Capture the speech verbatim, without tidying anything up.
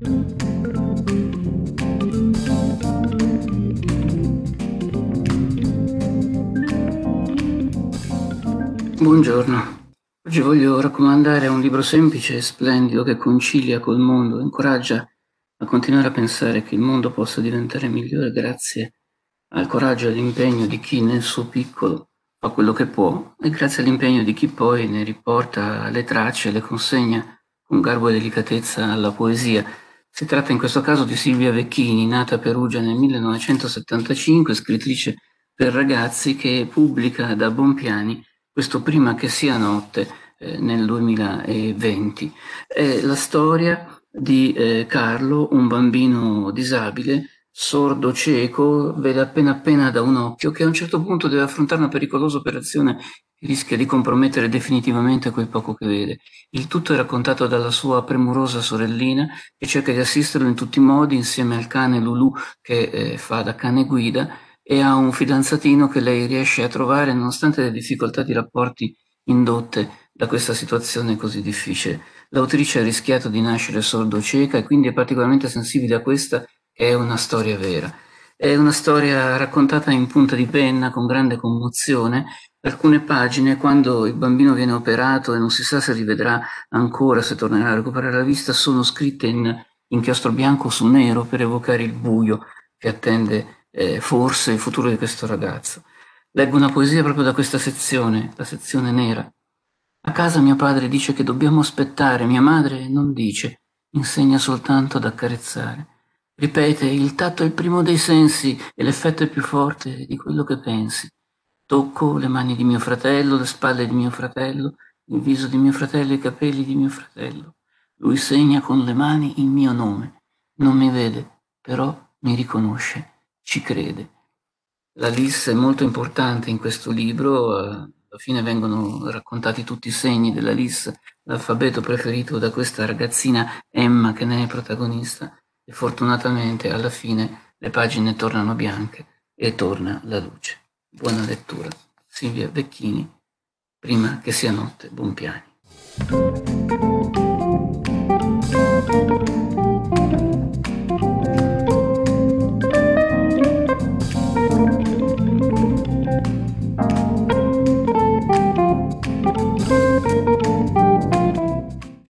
Buongiorno. Oggi voglio raccomandare un libro semplice e splendido che concilia col mondo e incoraggia a continuare a pensare che il mondo possa diventare migliore grazie al coraggio e all'impegno di chi nel suo piccolo fa quello che può e grazie all'impegno di chi poi ne riporta le tracce e le consegna con garbo e delicatezza alla poesia. Si tratta in questo caso di Silvia Vecchini, nata a Perugia nel millenovecentosettantacinque, scrittrice per ragazzi che pubblica da Bompiani questo Prima che sia notte eh, nel duemilaventi. È la storia di eh, Carlo, un bambino disabile, sordo cieco, vede appena appena da un occhio, che a un certo punto deve affrontare una pericolosa operazione che rischia di compromettere definitivamente quel poco che vede. Il tutto è raccontato dalla sua premurosa sorellina, che cerca di assisterlo in tutti i modi insieme al cane Lulù che eh, fa da cane guida, e ha un fidanzatino che lei riesce a trovare nonostante le difficoltà di rapporti indotte da questa situazione così difficile. L'autrice ha rischiato di nascere sordo-cieca e quindi è particolarmente sensibile a questa che è una storia vera. È una storia raccontata in punta di penna con grande commozione. Alcune pagine, quando il bambino viene operato e non si sa se rivedrà ancora, se tornerà a recuperare la vista, sono scritte in inchiostro bianco su nero per evocare il buio che attende eh, forse il futuro di questo ragazzo. Leggo una poesia proprio da questa sezione, la sezione nera. A casa mio padre dice che dobbiamo aspettare, mia madre non dice, insegna soltanto ad accarezzare. Ripete, il tatto è il primo dei sensi e l'effetto è più forte di quello che pensi. Tocco le mani di mio fratello, le spalle di mio fratello, il viso di mio fratello, i capelli di mio fratello. Lui segna con le mani il mio nome. Non mi vede, però mi riconosce, ci crede. La L I S è molto importante in questo libro, eh, alla fine vengono raccontati tutti i segni della L I S, l'alfabeto preferito da questa ragazzina Emma che ne è protagonista e fortunatamente alla fine le pagine tornano bianche e torna la luce. Buona lettura. Silvia Vecchini, Prima che sia notte, Bompiani.